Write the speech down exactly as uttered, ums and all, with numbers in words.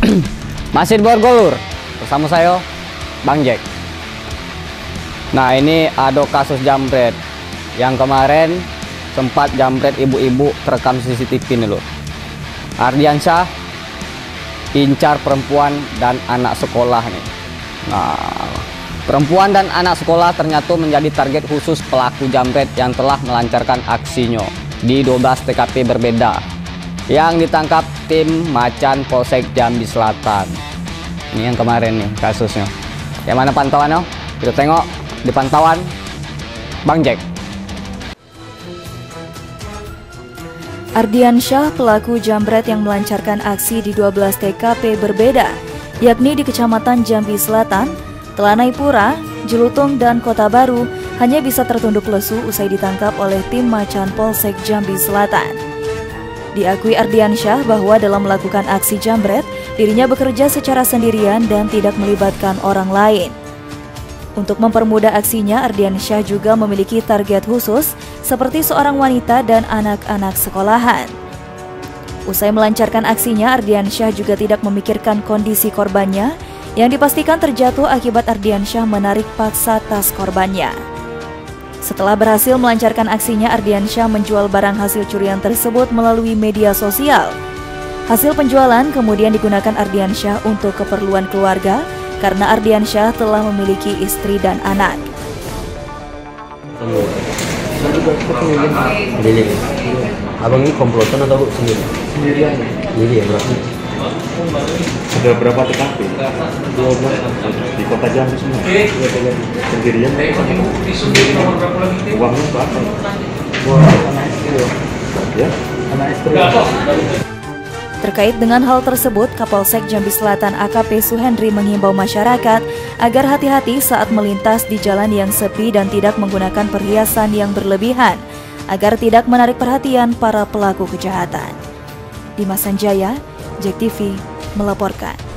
Masih di Borgolur bersama saya Bang Jack. Nah, ini ada kasus jambret yang kemarin sempat jambret ibu-ibu terekam C C T V nih loh. Ardiansyah incar perempuan dan anak sekolah nih. Nah, perempuan dan anak sekolah ternyata menjadi target khusus pelaku jambret yang telah melancarkan aksinya di dua belas T K P berbeda yang ditangkap tim Macan Polsek Jambi Selatan. Ini yang kemarin nih kasusnya. Yang mana pantauannya? Kita tengok di pantauan Bang Jack. Ardiansyah, pelaku jambret yang melancarkan aksi di dua belas T K P berbeda, yakni di Kecamatan Jambi Selatan, Telanai Pura, Jelutung, dan Kota Baru, hanya bisa tertunduk lesu usai ditangkap oleh tim Macan Polsek Jambi Selatan. Diakui Ardiansyah bahwa dalam melakukan aksi jambret, dirinya bekerja secara sendirian dan tidak melibatkan orang lain. Untuk mempermudah aksinya, Ardiansyah juga memiliki target khusus seperti seorang wanita dan anak-anak sekolahan. Usai melancarkan aksinya, Ardiansyah juga tidak memikirkan kondisi korbannya yang dipastikan terjatuh akibat Ardiansyah menarik paksa tas korbannya. Setelah berhasil melancarkan aksinya, Ardiansyah menjual barang hasil curian tersebut melalui media sosial. Hasil penjualan kemudian digunakan Ardiansyah untuk keperluan keluarga karena Ardiansyah telah memiliki istri dan anak. Sendiri. Abang ini komplotan atau sendiri? Sendirian. Sendiri ya berarti. Sudah berapa T K P? dua belas di Kota Jambi semua. Sendirian. Sendirian. Uangnya berapa? Buat anak istri Ya. anak istri. Terkait dengan hal tersebut, Kapolsek Jambi Selatan A K P Suhendri menghimbau masyarakat agar hati-hati saat melintas di jalan yang sepi dan tidak menggunakan perhiasan yang berlebihan agar tidak menarik perhatian para pelaku kejahatan. Dimas Sanjaya, Jack T V melaporkan.